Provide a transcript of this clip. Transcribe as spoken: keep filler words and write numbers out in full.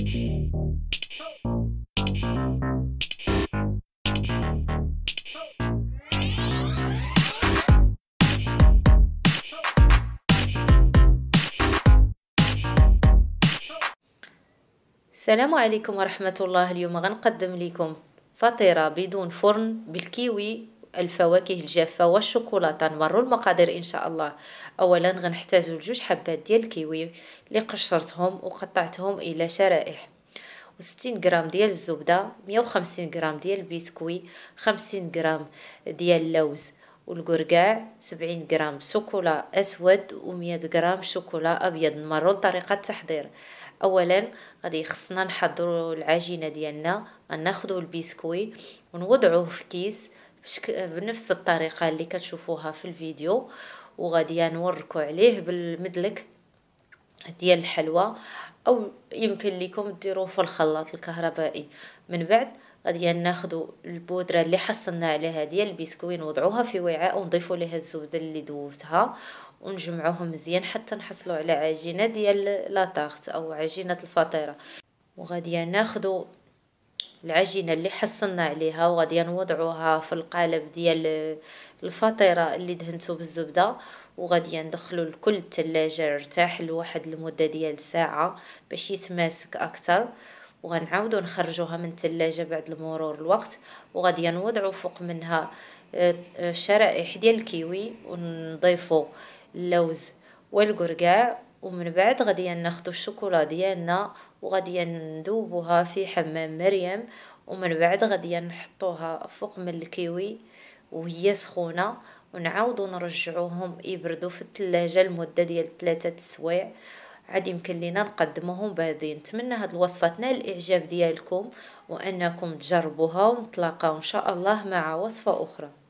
السلام عليكم ورحمة الله. اليوم غنقدم لكم فطيرة بدون فرن بالكيوي، الفواكه الجافة والشوكولاتة. نمروا المقادير ان شاء الله. اولا غنحتاجوا لجوج حبات ديال الكيوي اللي قشرتهم وقطعتهم الى شرائح، وستين غرام ديال الزبدة، مية وخمسين غرام ديال البسكوي، خمسين غرام ديال اللوز والقرقاع، سبعين غرام شوكولا اسود، ومية غرام شوكولا ابيض. نمروا لطريقة التحضير. اولا غادي خصنا نحضروا العجينه ديالنا. غناخذوا البسكوي ونوضعوه في كيس بشك... بنفس الطريقه اللي كتشوفوها في الفيديو، وغادي نوركو عليه بالمدلك ديال الحلوى، او يمكن لكم ديروه في الخلاط الكهربائي. من بعد غادي ناخذوا البودره اللي حصلنا عليها ديال البسكوي، نوضعوها في وعاء ونضيفوا ليها الزبده اللي ذوبتها، ونجمعوهم مزيان حتى نحصلوا على عجينه ديال لاطاغت او عجينه الفطيره. وغادي ناخذوا العجينه اللي حصلنا عليها وغادي نوضعوها في القالب ديال الفطيره اللي دهنتو بالزبده، وغادي ندخلوا الكل الثلاجه يرتاح لواحد المده ديال ساعه باش يتماسك اكثر، وغنعاودوا نخرجوها من الثلاجه بعد مرور الوقت. وغادي نوضعوا فوق منها شرائح ديال الكيوي ونضيفوا اللوز والقرقاع، ومن بعد غادي ناخذوا الشوكولا ديالنا وغادي نذوبوها في حمام مريم، ومن بعد غادي نحطوها فوق من الكيوي وهي سخونه، ونعاودوا نرجعوهم يبردوا في الثلاجه لمده ديال ثلاثة سوايع. عاد يمكن لينا نقدموهم باردين. نتمنى هاد الوصفه تنال الاعجاب ديالكم وانكم تجربوها، ونتلاقاو ان شاء الله مع وصفه اخرى.